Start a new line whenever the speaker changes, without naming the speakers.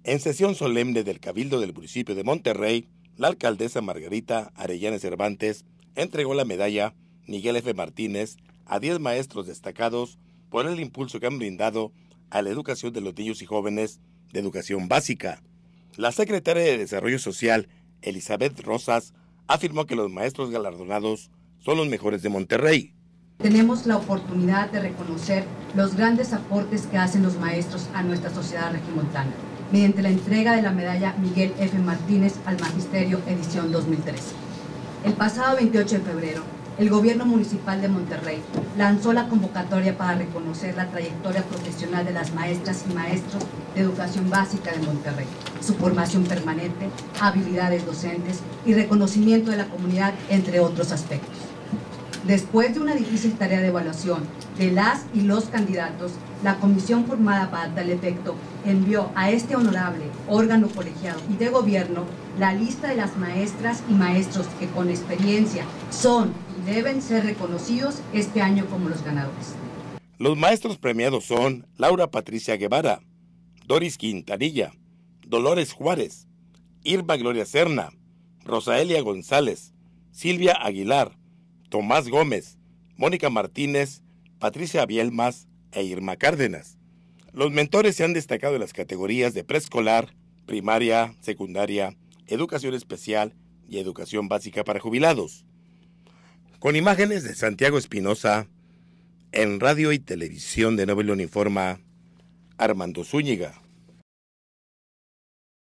En sesión solemne del Cabildo del municipio de Monterrey, la alcaldesa Margarita Arellana Cervantes entregó la medalla Miguel F. Martínez a 10 maestros destacados por el impulso que han brindado a la educación de los niños y jóvenes de educación básica. La secretaria de Desarrollo Social, Elizabeth Rosas, afirmó que los maestros galardonados son los mejores de Monterrey.
Tenemos la oportunidad de reconocer los grandes aportes que hacen los maestros a nuestra sociedad regiomontana, mediante la entrega de la medalla Miguel F. Martínez al Magisterio edición 2013. El pasado 28 de febrero, el Gobierno Municipal de Monterrey lanzó la convocatoria para reconocer la trayectoria profesional de las maestras y maestros de educación básica de Monterrey, su formación permanente, habilidades docentes y reconocimiento de la comunidad, entre otros aspectos. Después de una difícil tarea de evaluación de las y los candidatos, la comisión formada para tal efecto envió a este honorable órgano colegiado y de gobierno la lista de las maestras y maestros que con experiencia son y deben ser reconocidos este año como los ganadores.
Los maestros premiados son Laura Patricia Guevara, Doris Quintanilla, Dolores Juárez, Irma Gloria Serna, Rosaelia González, Silvia Aguilar, Tomás Gómez, Mónica Martínez, Patricia Bielmas e Irma Cárdenas. Los mentores se han destacado en las categorías de preescolar, primaria, secundaria, educación especial y educación básica para jubilados. Con imágenes de Santiago Espinosa, en Radio y Televisión de Nuevo León informa Armando Zúñiga.